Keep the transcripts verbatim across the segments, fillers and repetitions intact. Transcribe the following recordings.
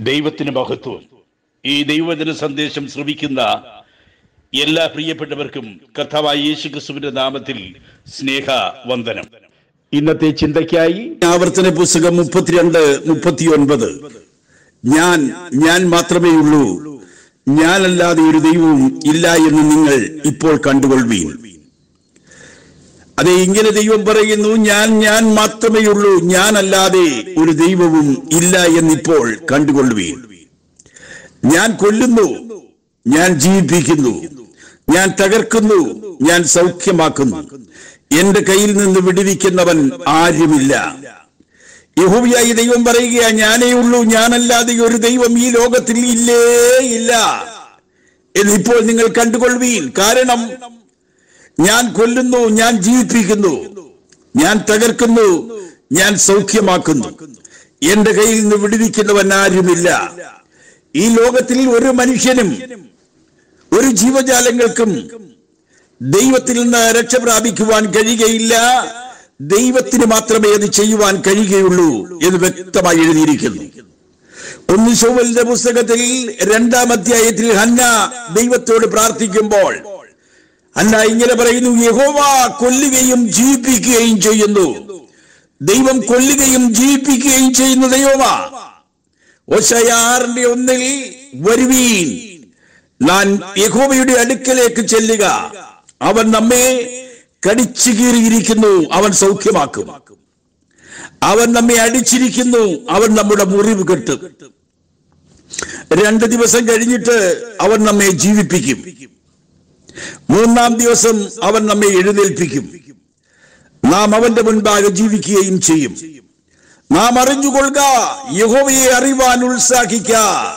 ദൈവത്തിന് മഹത്വം. ഈ ദൈവവചന സന്ദേശം ശ്രവിക്കുന്ന എല്ലാ പ്രിയപ്പെട്ടവർക്കും കർത്താവായ യേശുക്രിസ്തുവിന്റെ നാമത്തിൽ സ്നേഹ വന്ദനം. ഇന്നത്തെ ചിന്തയ്ക്കായി ആവർത്തന പുസ്തകം മുപ്പത്തിരണ്ട് മുപ്പത്തി ഒൻപത്. ഞാൻ ഞാൻ മാത്രമേ ഉള്ളൂ, ഞാനല്ലാതെ ഒരു ദൈവവും ഇല്ല എന്ന് നിങ്ങൾ ഇപ്പോൾ കണ്ടുകൊള്ളുവീൻ. അതെ, ഇങ്ങനെ ദൈവം പറയുന്നു, ഞാൻ ഞാൻ മാത്രമേ ഉള്ളൂ, ഞാനല്ലാതെ ഒരു ദൈവവും ഇല്ല എന്നിപ്പോൾ കണ്ടുകൊള്ളുവീൻ. ഞാൻ കൊല്ലുന്നു, ഞാൻ ജീവിപ്പിക്കുന്നു, ഞാൻ തകർക്കുന്നു, ഞാൻ സൗഖ്യമാക്കുന്നു. എന്റെ കയ്യിൽ നിന്ന് വിടുവിക്കുന്നവൻ ആരുമില്ല. യഹോവയായ ദൈവം പറയുക, ഞാനേ ഉള്ളൂ, ഞാനല്ലാതെ ഒരു ദൈവം ഈ ലോകത്തിൽ ഇല്ലേ ഇല്ല എന്നിപ്പോൾ നിങ്ങൾ കണ്ടുകൊള്ളുവീൻ. കാരണം ഞാൻ കൊല്ലുന്നു, ഞാൻ ജീവിപ്പിക്കുന്നു, ഞാൻ തകർക്കുന്നു, ഞാൻ സൗഖ്യമാക്കുന്നു. എന്റെ കയ്യിൽ നിന്ന് വിടുവിക്കുന്നവൻ ആരുമില്ല. ഈ ലോകത്തിൽ ഒരു മനുഷ്യനും ഒരു ജീവജാലങ്ങൾക്കും ദൈവത്തിൽ നിന്ന് രക്ഷ പ്രാപിക്കുവാൻ കഴിയുകയില്ല. ദൈവത്തിന് മാത്രമേ അത് ചെയ്യുവാൻ കഴിയുകയുള്ളൂ എന്ന് വ്യക്തമായി എഴുതിയിരിക്കുന്നു. ഒന്ന് ശമൂവേലിന്റെ പുസ്തകത്തിൽ രണ്ടാം അധ്യായത്തിൽ ഹന്ന ദൈവത്തോട് പ്രാർത്ഥിക്കുമ്പോൾ ഹന്ന ഇങ്ങനെ പറയുന്നു, യഹോവ കൊല്ലുകയും ജീവിപ്പിക്കുകയും ചെയ്യുന്നു. ദൈവം കൊല്ലുകയും ജീവിപ്പിക്കുകയും ചെയ്യുന്ന ദൈവമാ. ഹോശയ്യ ആറിന്റെ ഒന്നിൽ വരുവീൻ, ഞാൻ യഹോവയുടെ അടുക്കലേക്ക് ചെല്ലുക, അവൻ നമ്മെ കടിച്ചു കീറിയിരിക്കുന്നു, അവൻ സൗഖ്യമാക്കും. അവൻ നമ്മെ അടിച്ചിരിക്കുന്നു, അവൻ നമ്മുടെ മുറിവ് കെട്ടും. രണ്ട് ദിവസം കഴിഞ്ഞിട്ട് അവൻ നമ്മെ ജീവിപ്പിക്കും. മൂന്നാം ദിവസം അവൻ നമ്മെ എഴുന്നേൽപ്പിക്കും. നാം അവന്റെ മുൻപാകെ ജീവിക്കുകയും ചെയ്യും. നാം അറിഞ്ഞുകൊള്ളുക, യഹോവയെ അറിവാൻ ഉത്സാഹിക്ക.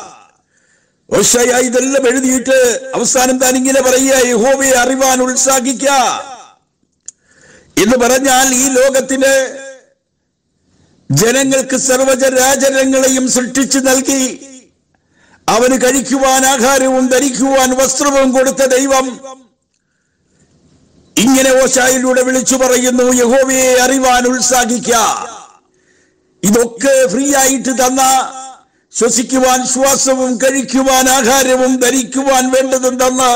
ഹോശയ്യ ഇതെല്ലാം എഴുതിയിട്ട് അവസാനം താൻ ഇങ്ങനെ പറയുക, യഹോവയെ അറിവാൻ ഉത്സാഹിക്ക എന്ന് പറഞ്ഞാൽ ഈ ലോകത്തിന് ജനങ്ങൾക്ക് സർവ്വചരാചരങ്ങളെയും സൃഷ്ടിച്ചു നൽകി അവന് കഴിക്കുവാൻ ആഹാരവും ധരിക്കുവാൻ വസ്ത്രവും കൊടുത്ത ദൈവം ഇങ്ങനെ ഹോശയ്യയിലൂടെ വിളിച്ചു പറയുന്നു, യഹോവയെ അറിവാൻ ഉത്സാഹിക്ക. ഇതൊക്കെ ഫ്രീ ആയിട്ട് തന്ന, ശ്വസിക്കുവാൻ ശ്വാസവും കഴിക്കുവാൻ ആഹാരവും ധരിക്കുവാൻ വേണ്ടതും തന്ന്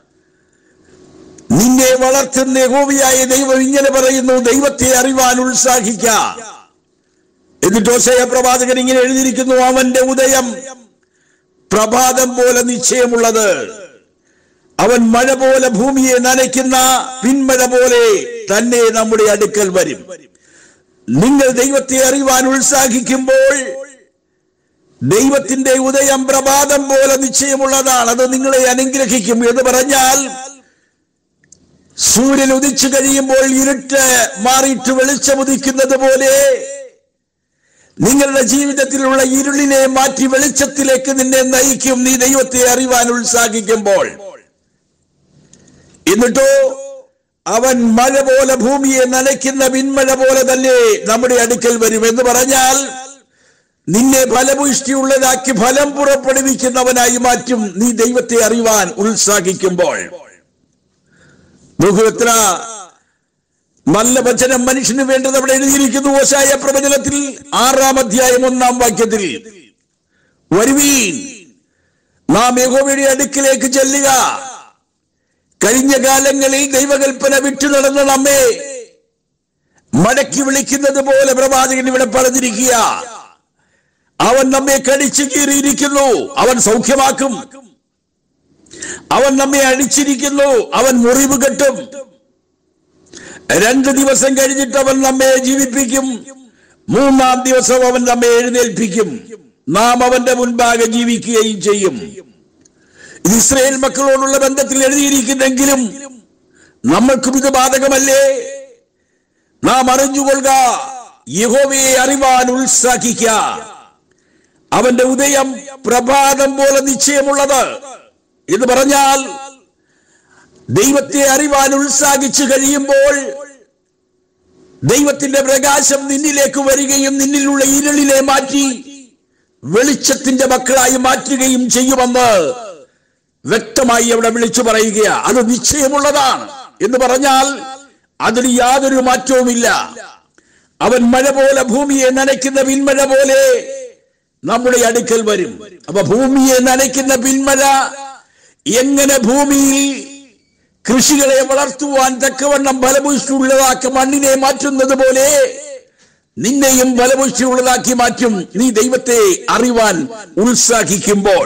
നിന്നെ വളർത്തുന്ന യഹോവയായ ദൈവം ഇങ്ങനെ പറയുന്നു, ദൈവത്തെ അറിവാൻ ഉത്സാഹിക്ക. എന്നിട്ട് ഹോശയ്യ പ്രവാചകൻ ഇങ്ങനെ എഴുതിയിരിക്കുന്നു, അവന്റെ ഉദയം പ്രഭാതം പോലെ നിശ്ചയമുള്ളത്, അവൻ മഴ പോലെ ഭൂമിയെ നനയ്ക്കുന്ന പിന്മഴ പോലെ തന്നെ നമ്മുടെ അടുക്കൽ വരും. നിങ്ങൾ ദൈവത്തെ അറിവാൻ ഉത്സാഹിക്കുമ്പോൾ ദൈവത്തിന്റെ ഉദയം പ്രഭാതം പോലെ നിശ്ചയമുള്ളതാണ്, അത് നിങ്ങളെ അനുഗ്രഹിക്കും. എന്ന് പറഞ്ഞാൽ സൂര്യൻ ഉദിച്ചു കഴിയുമ്പോൾ ഇരുട്ട് മാറിയിട്ട് വെളിച്ചമുദിക്കുന്നത് പോലെ നിങ്ങളുടെ ജീവിതത്തിലുള്ള ഇരുളിനെ മാറ്റി വെളിച്ചത്തിലേക്ക് നിന്നെ നയിക്കും, നീ ദൈവത്തെ അറിവാൻ ഉത്സാഹിക്കുമ്പോൾ. എന്നിട്ടോ അവൻ മഴ പോലെ ഭൂമിയെ നനയ്ക്കുന്ന പിന്മഴ പോലെ തന്നെ നമ്മുടെ അടുക്കൽ വരും. എന്ന് പറഞ്ഞാൽ നിന്നെ ഫലപുഷ്ടിയുള്ളതാക്കി ഫലം പുറപ്പെടുവിക്കുന്നവനായി മാറ്റും, നീ ദൈവത്തെ അറിവാൻ ഉത്സാഹിക്കുമ്പോൾ. എത്ര നല്ല വചനം മനുഷ്യന് വേണ്ടത് അവിടെ എഴുതിയിരിക്കുന്നു. ഹോശയ്യ പ്രവചനത്തിൽ ആറാം അധ്യായം ഒന്നാം വാക്യത്തിൽ, വരുവീൻ, നാം യഹോവയുടെ അടുക്കിലേക്ക് ചെല്ലുക. കഴിഞ്ഞ കാലങ്ങളിൽ ദൈവകൽപ്പന വിട്ടു നടന്ന നമ്മെ മടക്കി വിളിക്കുന്നത് പോലെ പ്രവാചകൻ ഇവിടെ പറഞ്ഞിരിക്കുക. അവൻ നമ്മെ കടിച്ചു കീറിയിരിക്കുന്നു, അവൻ സൗഖ്യമാക്കും. അവൻ നമ്മെ അടിച്ചിരിക്കുന്നു, അവൻ മുറിവ് കെട്ടും. രണ്ട് ദിവസം കഴിഞ്ഞിട്ട് അവൻ നമ്മെ ജീവിപ്പിക്കും. മൂന്നാം ദിവസം അവൻ നമ്മെ എഴുന്നേൽപ്പിക്കും. നാം അവന്റെ മുൻപാകെ ജീവിക്കുകയും ചെയ്യും. ഇത് ഇസ്രായേൽ മക്കളോടുള്ള ബന്ധത്തിൽ എഴുതിയിരിക്കുന്നെങ്കിലും നമ്മൾക്കും ഇത് ബാധകമല്ലേ? നാം അറിഞ്ഞുകൊള്ളുക, യഹോവയെ അറിവാൻ ഉത്സാഹിക്ക. അവന്റെ ഉദയം പ്രഭാതം പോലെ നിശ്ചയമുള്ളത് എന്ന് പറഞ്ഞാൽ ദൈവത്തെ അറിവാൻ ഉത്സാഹിച്ചു കഴിയുമ്പോൾ ദൈവത്തിന്റെ പ്രകാശം നിന്നിലേക്ക് വരികയും നിന്നിലുള്ള ഇരുളിനെ മാറ്റി വെളിച്ചത്തിന്റെ മക്കളായി മാറ്റുകയും ചെയ്യുമെന്ന് വ്യക്തമായി അവിടെ വിളിച്ചു പറയുക. അത് നിശ്ചയമുള്ളതാണ് എന്ന് പറഞ്ഞാൽ അതിന് യാതൊരു മാറ്റവുമില്ല. അവൻ മഴ പോലെ ഭൂമിയെ നനയ്ക്കുന്ന പിന്മഴ പോലെ നമ്മുടെ അടുക്കൽ വരും. അപ്പൊ ഭൂമിയെ നനയ്ക്കുന്ന പിന്മഴ എങ്ങനെ ഭൂമിയിൽ കൃഷികളെ വളർത്തുവാൻ തക്കവണ്ണം ഫലപുഷ്ടിയുള്ളതാക്കി മണ്ണിനെ മാറ്റുന്നത് പോലെ നിന്നെയും ഫലപുഷ്ടിയുള്ളതാക്കി മാറ്റും, നീ ദൈവത്തെ അറിവാൻ ഉത്സാഹിക്കുമ്പോൾ.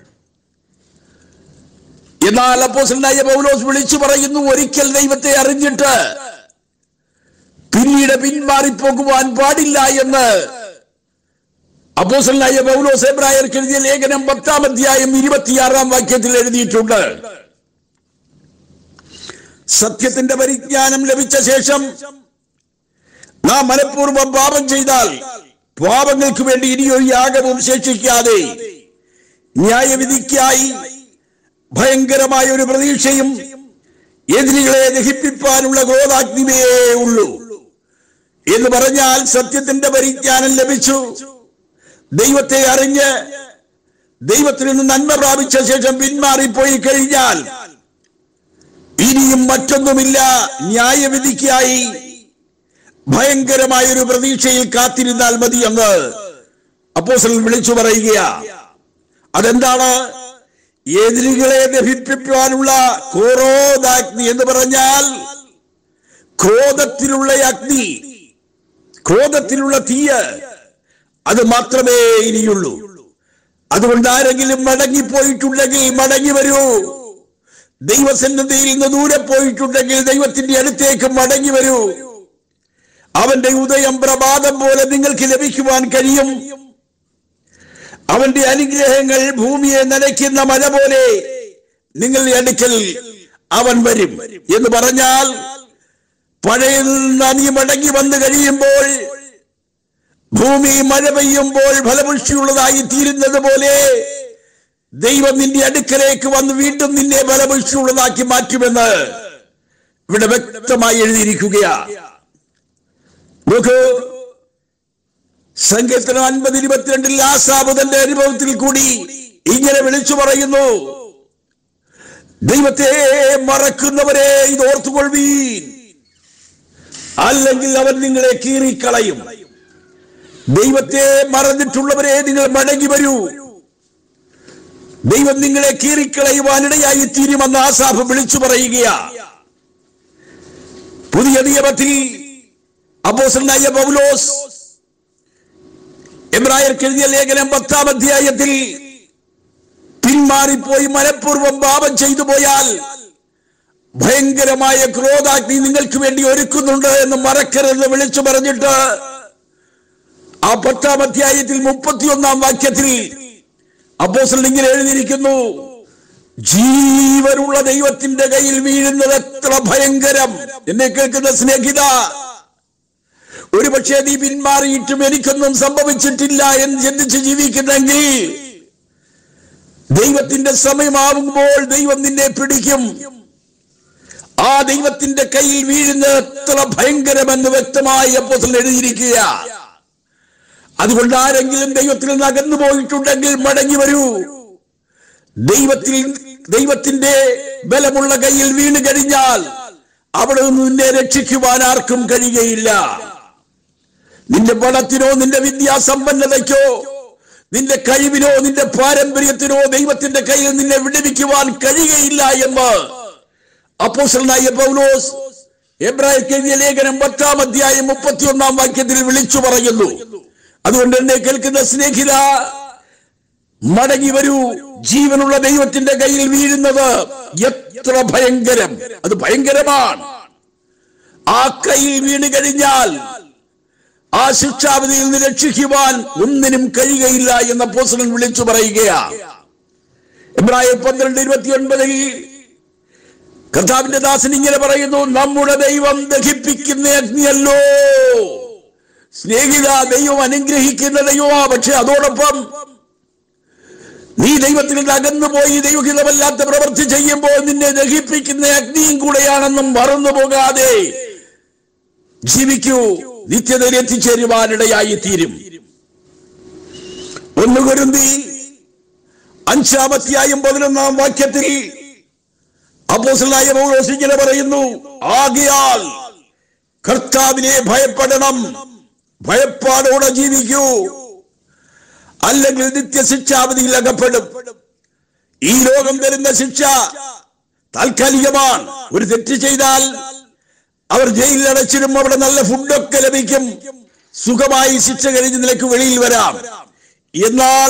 എന്നാൽ അപ്പോസ്തലനായ പൗലോസ് വിളിച്ചു പറയുന്നു, ഒരിക്കൽ ദൈവത്തെ അറിഞ്ഞിട്ട് പിന്നീട് പിന്മാറിപ്പോകുവാൻ പാടില്ല എന്ന് അപ്പോസ്തലനായ പൗലോസ് എബ്രായർക്ക് എഴുതിയ ലേഖനം പത്താം അധ്യായം ഇരുപത്തിയാറാം വാക്യത്തിൽ എഴുതിയിട്ടുണ്ട്. സത്യത്തിന്റെ പരിജ്ഞാനം ലഭിച്ച ശേഷം നാം മനഃപൂർവ്വം പാപം ചെയ്താൽ പാപങ്ങൾക്ക് വേണ്ടി ഇനിയൊരു യാഗവും ശേഷിക്കാതെ ന്യായവിധിക്കായി ഭയങ്കരമായ ഒരു പ്രതീക്ഷയും എതിരികളെ ദഹിപ്പിക്കാനുള്ള ക്രോധാഗ്നിയേ ഉള്ളൂ എന്ന് പറഞ്ഞാൽ, സത്യത്തിന്റെ പരിജ്ഞാനം ലഭിച്ചു, ദൈവത്തെ അറിഞ്ഞ് ദൈവത്തിൽ നിന്ന് നന്മ പ്രാപിച്ച ശേഷം പിന്മാറിപ്പോയി കഴിഞ്ഞാൽ ഇനിയും മറ്റൊന്നുമില്ല, ന്യായവിധിക്കായി ഭയങ്കരമായ ഒരു പ്രതീക്ഷയിൽ കാത്തിരുന്നാൽ മതി എന്ന് അപ്പോസ്തലൻ വിളിച്ചു പറയുകയാ. അതെന്താണ്? എതിരികളെ ദഹിപ്പിക്കാനുള്ള ക്രോധാഗ്നി എന്ന് പറഞ്ഞാൽ ക്രോധത്തിലുള്ള അഗ്നി, ക്രോധത്തിലുള്ള തീയ്, അത് മാത്രമേ ഇനിയുള്ളൂ. അതുകൊണ്ട് ആരെങ്കിലും മടങ്ങിപ്പോയിട്ടുണ്ടെങ്കിൽ മടങ്ങി വരൂ. ദൈവസന്നിധിയിൽ നിന്ന് ദൂരെ പോയിട്ടുണ്ടെങ്കിൽ ദൈവത്തിന്റെ അടുത്തേക്ക് മടങ്ങി വരൂ. അവന്റെ ഉദയം പ്രഭാതം പോലെ നിങ്ങൾക്ക് ലഭിക്കുവാൻ കഴിയും. അവന്റെ അനുഗ്രഹങ്ങൾ ഭൂമിയെ നനയ്ക്കുന്ന മഴ പോലെ നിങ്ങളുടെ അടുക്കൽ അവൻ വരും എന്ന് പറഞ്ഞാൽ, പഴയ നീ മടങ്ങി വന്നു കഴിയുമ്പോൾ ഭൂമി മഴ പെയ്യുമ്പോൾ ഫലപുഷ്ടിയുള്ളതായി തീരുന്നത് പോലെ ദൈവം നിന്റെ അടുക്കലേക്ക് വന്ന് വീണ്ടും നിന്നെ ഫലപുഷ്ടിയുള്ളതാക്കി മാറ്റുമെന്ന് ഇവിടെ വ്യക്തമായി എഴുതിയിരിക്കുകയാ. നോക്കൂ, സങ്കീർത്തനം അൻപത് ഇരുപത്തിരണ്ടിൽ ആസാബ് തന്റെ അനുഭവത്തിൽ കൂടി ഇങ്ങനെ വിളിച്ചു പറയുന്നു, ദൈവത്തെ മറക്കുന്നവരെ ഇത് ഓർത്തുകൊള്ളുവീൻ, അല്ലെങ്കിൽ അവൻ നിങ്ങളെ കീറിക്കളയും. ദൈവത്തെ മറന്നിട്ടുള്ളവരെ നിങ്ങൾ മടങ്ങി വരൂ, ദൈവം നിങ്ങളെ കീറിക്കളയുവാനിടയായി തീരുമെന്ന് ആസാഫ് വിളിച്ചു പറയുകയാ. പുതിയ നിയമത്തിൽ അപ്പോസ്തലനായ പൗലോസ് എബ്രായർക്ക് എഴുതിയ ലേഖനം പത്താം അധ്യായത്തിൽ പിന്മാറിപ്പോയി മനഃപൂർവ്വം പാപം ചെയ്തു പോയാൽ ഭയങ്കരമായ ക്രോധാഗ്നി നിങ്ങൾക്ക് വേണ്ടി ഒരുക്കുന്നുണ്ട് എന്ന് മറക്കരുത് വിളിച്ചു പറഞ്ഞിട്ട് ആ പത്താം അധ്യായത്തിൽ മുപ്പത്തിയൊന്നാം വാക്യത്തിൽ അപ്പോസ്തലൻ ഇങ്ങനെ എഴുതിയിരിക്കുന്നു, ജീവനുള്ള ദൈവത്തിന്റെ കയ്യിൽ വീഴുന്നത് എത്ര ഭയങ്കരം. എന്നെ കേൾക്കുന്ന സ്നേഹിത, ഒരുപക്ഷെ നീ പിന്മാറിയിട്ടും എനിക്കൊന്നും സംഭവിച്ചിട്ടില്ല എന്ന് ചിന്തിച്ച് ജീവിക്കുന്നെങ്കിൽ ദൈവത്തിന്റെ സമയമാവുമ്പോൾ ദൈവം നിന്നെ പിടിക്കും. ആ ദൈവത്തിന്റെ കയ്യിൽ വീഴുന്നത് എത്ര ഭയങ്കരമെന്ന് വ്യക്തമായി അപ്പോസ്തലൻ എഴുതിയിരിക്കുക. അതുകൊണ്ട് ആരെങ്കിലും ദൈവത്തിൽ നിന്ന് അകന്നു പോയിട്ടുണ്ടെങ്കിൽ മടങ്ങി വരൂ. ദൈവത്തിൽ ദൈവത്തിന്റെ ബലമുള്ള കയ്യിൽ വീണ് കഴിഞ്ഞാൽ അവിടെ നിന്ന് നിന്നെ രക്ഷിക്കുവാൻ ആർക്കും കഴിയുകയില്ല. നിന്റെ പണത്തിനോ നിന്റെ വിദ്യാസമ്പന്നതയ്ക്കോ നിന്റെ കഴിവിനോ നിന്റെ പാരമ്പര്യത്തിനോ ദൈവത്തിന്റെ കയ്യിൽ നിന്നെ വിടുവിക്കുവാൻ കഴിയുകയില്ല എന്ന് അപ്പോസ്തലനായ പൗലോസ് എബ്രായർക്ക് എഴുതിയ ലേഖനം പത്താം അധ്യായം മുപ്പത്തിയൊന്നാം വാക്യത്തിൽ വിളിച്ചു പറയുന്നു. അതുകൊണ്ട് എന്നെ കേൾക്കുന്ന സ്നേഹിത, മടങ്ങി വരൂ. ജീവനുള്ള ദൈവത്തിന്റെ കയ്യിൽ വീഴുന്നത് എത്ര ഭയങ്കരം, അത് ഭയങ്കരമാണ്. ആ കയ്യിൽ വീണ് കഴിഞ്ഞാൽ ആ ശിക്ഷാവിധിയിൽ നിന്ന് രക്ഷിക്കുവാൻ ഒന്നിനും കഴിയുകയില്ല എന്ന് അപ്പോസ്തലൻ വിളിച്ചു പറയുകയാ. എബ്രായർ പന്ത്രണ്ട് ഇരുപത്തി ഒൻപതിൽ കർത്താവിന്റെ ദാസൻ ഇങ്ങനെ പറയുന്നു, നമ്മുടെ ദൈവം ദഹിപ്പിക്കുന്ന അഗ്നിയല്ലോ. സ്നേഹിത, ദൈവം അനുഗ്രഹിക്കുന്ന ദൈവമാ. പക്ഷെ അതോടൊപ്പം നീ ദൈവത്തിൽ നിന്ന് അകന്നുപോയി ദൈവഹിതമല്ലാത്ത പ്രവൃത്തി ചെയ്യുമ്പോൾ നിന്നെ ദഹിപ്പിക്കുന്ന അഗ്നിയും കൂടെയാണെന്നും മറന്നു പോകാതെ ജീവിക്കൂ. നിത്യതയിൽ എത്തിച്ചേരുവാനിടയായി തീരും. ഒന്ന് കൊരിന്തി അഞ്ചാം അധ്യായം പതിനൊന്നാം വാക്യത്തിൽ അപ്പോസ്തലനായ പൗലോസ് ഇങ്ങനെ പറയുന്നു, ആകയാൽ കർത്താവിനെ ഭയപ്പെടണം, ഭയപ്പാടോടെ ജീവിക്കൂ. അല്ലെങ്കിൽ നിത്യശിക്ഷാവിധിയിൽ അകപ്പെടും. ഈ ലോകം തരുന്ന ശിക്ഷ താൽക്കാലികമാണ്. ഒരു തെറ്റ് ചെയ്താൽ അവർ ജയിലിൽ അടച്ചിടും, അവിടെ നല്ല ഫുഡൊക്കെ ലഭിക്കും, സുഖമായി ശിക്ഷ കഴിഞ്ഞ് നിലക്ക് വെളിയിൽ വരാം. എന്നാൽ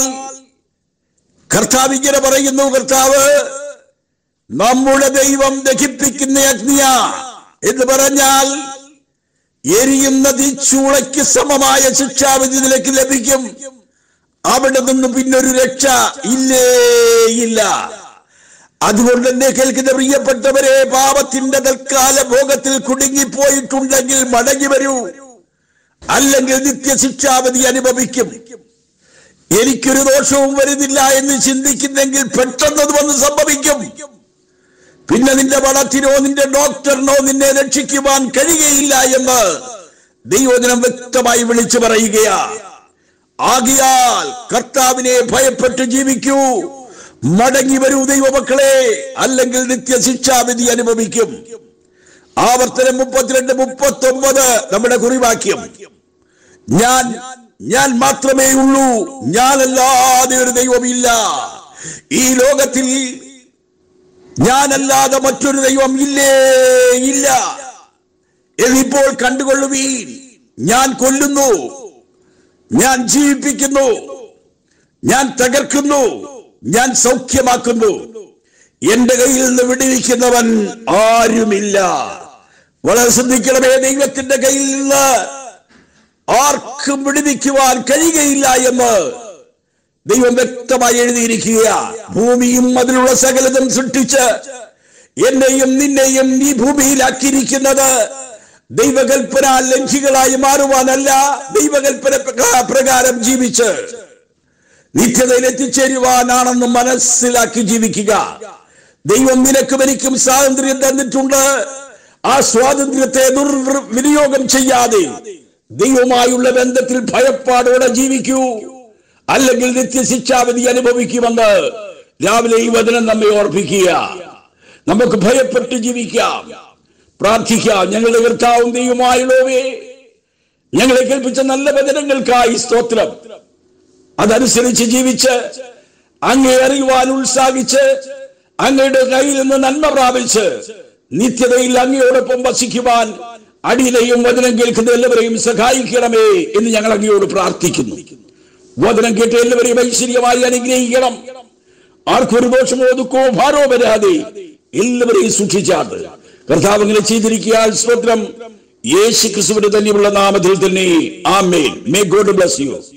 കർത്താവ് ഇങ്ങനെ പറയുന്നു, കർത്താവ് നമ്മുടെ ദൈവം ദഹിപ്പിക്കുന്ന അഗ്നിയ എന്ന് പറഞ്ഞാൽ എരിയുന്ന തീച്ചൂളയ്ക്ക് സമമായ ശിക്ഷാവിധി നിലക്ക് ലഭിക്കും. അവിടെ നിന്ന് പിന്നൊരു രക്ഷ ഇല്ലേ ഇല്ല. അതുകൊണ്ട് എന്നെ കേൾക്കുന്ന പ്രിയപ്പെട്ടവരെ, പാപത്തിന്റെ തൽക്കാല ഭോഗത്തിൽ കുടുങ്ങിപ്പോയിട്ടുണ്ടെങ്കിൽ മടങ്ങി വരൂ, അല്ലെങ്കിൽ നിത്യശിക്ഷാവിധി അനുഭവിക്കും. എനിക്കൊരു ദോഷവും വരുന്നില്ല എന്ന് ചിന്തിക്കുന്നെങ്കിൽ പെട്ടെന്നത് വന്ന് സംഭവിക്കും. പിന്നെ നിന്റെ പണത്തിനോ നിന്റെ ഡോക്ടറിനോ നിന്നെ രക്ഷിക്കുവാൻ കഴിയുകയില്ല എന്ന് ദൈവവചനം വ്യക്തമായി വിളിച്ചു പറയുകയാ. ആകയാൽ കർത്താവിനെ ഭയപ്പെട്ട് ജീവിക്കൂ, മടങ്ങി വരൂ ദൈവമക്കളെ, അല്ലെങ്കിൽ നിത്യശിക്ഷാവിധി അനുഭവിക്കും. ആവർത്തനം മുപ്പത്തിരണ്ട് മുപ്പത്തി ഒമ്പത് നമ്മുടെ കുറിവാക്യം. ഞാൻ ഞാൻ മാത്രമേ ഉള്ളൂ, ഞാനല്ലാതെ ഒരു ദൈവമില്ല. ഈ ലോകത്തിൽ ഞാനല്ലാതെ മറ്റൊരു ദൈവം ഇല്ലേ ഇല്ല. എന്നിപ്പോൾ കണ്ടുകൊള്ളുവീൻ, ഞാൻ കൊല്ലുന്നു, ഞാൻ ജീവിപ്പിക്കുന്നു, ഞാൻ തകർക്കുന്നു, ഞാൻ സൗഖ്യമാക്കുന്നു. എന്റെ കയ്യിൽ നിന്ന് വിടുവിക്കുന്നവൻ ആരുമില്ല. വളരെ ശ്രദ്ധിക്കണമേ, ദൈവത്തിന്റെ കയ്യിൽ നിന്ന് ആർക്കും വിടുവിക്കുവാൻ കഴിയുകയില്ല എന്ന് ദൈവം വ്യക്തമായി എഴുതിയിരിക്കുക. ഭൂമിയും അതിലുള്ള സകലതും സൃഷ്ടിച്ച് എന്നെയും നിന്നെയും ഈ ഭൂമിയിലാക്കിയിരിക്കുന്നത് ദൈവകൽപ്പന ലംഘികളായി മാറുവാനല്ല, ദൈവകൽപ്പന പ്രകാരം ജീവിച്ച് നിത്യതയിൽ എത്തിച്ചേരുവാനാണെന്ന് മനസ്സിലാക്കി ജീവിക്കുക. ദൈവം നിനക്കും എനിക്കും സ്വാതന്ത്ര്യം തന്നിട്ടുണ്ട്. ആ സ്വാതന്ത്ര്യത്തെ ദുർവിനിയോഗം ചെയ്യാതെ ദൈവവുമായുള്ള ബന്ധത്തിൽ ഭയപ്പാടോടെ ജീവിക്കൂ, അല്ലെങ്കിൽ നിത്യശിക്ഷാവിധി അനുഭവിക്കുമെന്ന് രാവിലെ ഈ വചനം നമ്മെ ഓർപ്പിക്കുക. നമുക്ക് ഭയപ്പെട്ട് ജീവിക്കാം, പ്രാർത്ഥിക്കാം. ഞങ്ങളുടെ കർത്താവും ദൈവമായുള്ളവേ, ഞങ്ങളെ കേൾപ്പിച്ച നല്ല വചനങ്ങൾക്കായി സ്തോത്രം. അതനുസരിച്ച് ജീവിച്ച് അങ്ങേ അറിയുവാൻ ഉത്സാഹിച്ച് അങ്ങയുടെ കയ്യിൽ നിന്ന് നന്മ പ്രാപിച്ച് നിത്യതയിൽ അങ്ങയോടൊപ്പം വസിക്കുവാൻ അടിയിലെയും വചനം കേൾക്കുന്ന എല്ലാവരെയും സഹായിക്കണമേ എന്ന് ഞങ്ങൾ അങ്ങയോട് പ്രാർത്ഥിക്കുന്നു. വചനം കേട്ട് എല്ലാവരെയും ഐശ്വര്യമായി അനുഗ്രഹിക്കണം. ആർക്കൊരു ദോഷമോ ദുഃഖമോ ഭാരോ വരാതെ എല്ലാവരെയും സൂക്ഷിച്ചാട്ട് കർത്താവ് ഇങ്ങനെ ചെയ്തിരിക്കാൻ സ്തോത്രം. യേശു ക്രിസ്തുവിന്റെ തന്നെയുള്ള നാമത്തിൽ തന്നെ ആമേൻ. May God bless U.